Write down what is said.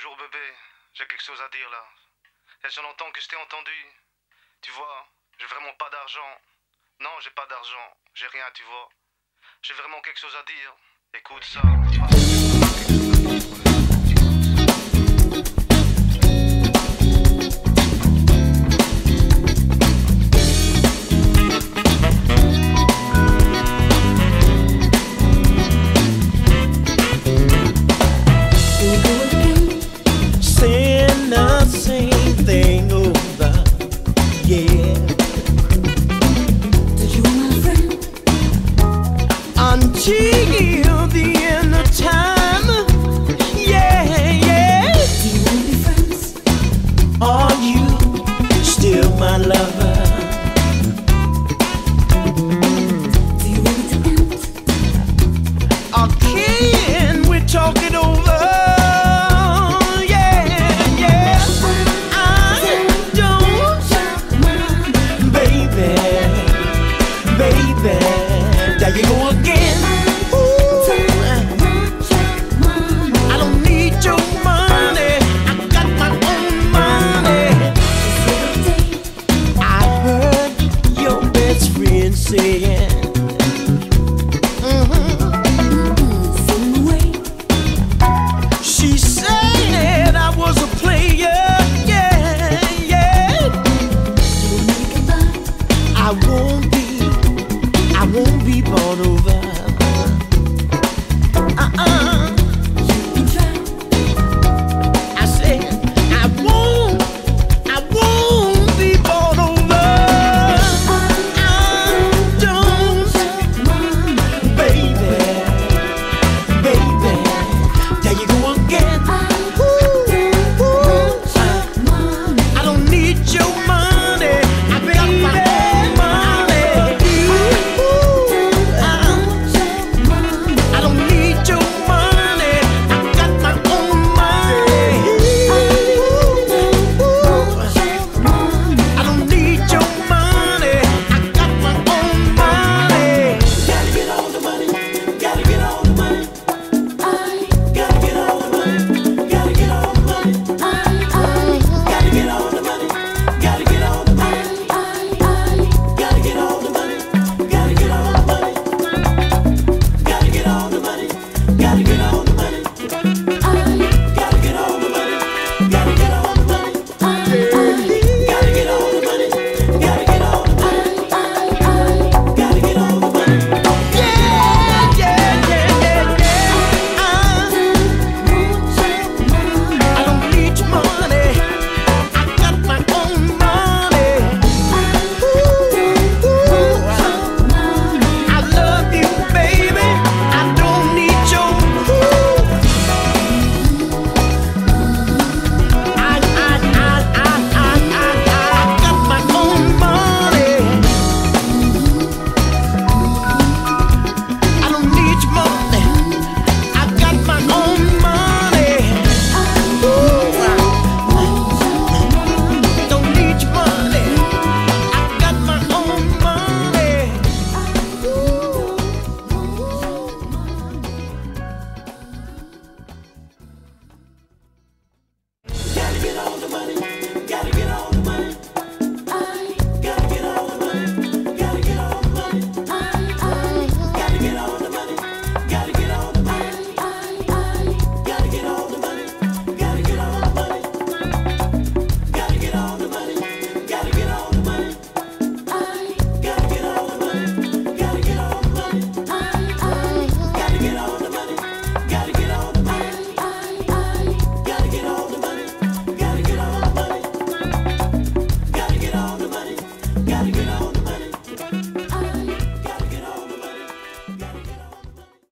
Bonjour bébé, j'ai quelque chose à dire là. Il y a déjà longtemps que je t'ai entendu. Tu vois, j'ai vraiment pas d'argent. Non, j'ai pas d'argent, j'ai rien, tu vois. J'ai vraiment quelque chose à dire. Écoute ça. Saying the same thing over, yeah. That you're my friend. Until the end of time, yeah, yeah. Do you wanna be friends? Are you still my lover? Do you want it to end? Or can we talk it over? There you go again. Ooh, I don't need your money. I got my own money. I heard your best friend saying, Sing away. she said I was a player. Yeah, yeah. You'll make it by. I won't be bought over. You can try. I said I won't be bought over. I don't, baby, there you go again. I don't need your money. I got my own money. I don't need your money. I got my own money. I don't need your money. I got my own money. Gotta get all the money. Gotta get all the money. Gotta get all the money. Gotta get all the money. Gotta get all the money. Gotta get all the money. Gotta get all the money. Gotta get all the money. Gotta get all the money. Gotta get all the money. Gotta get all the money. Gotta get all the money. Gotta get all the money. Gotta get all the money. Gotta get all the money. Yeah, yeah, yeah, yeah, yeah. I don't need your money. I got my own money. I love you, baby. I don't need your. I got my own money. I don't need your money. I got my own money. Don't need your money. I got my own money. Gotta get all the money.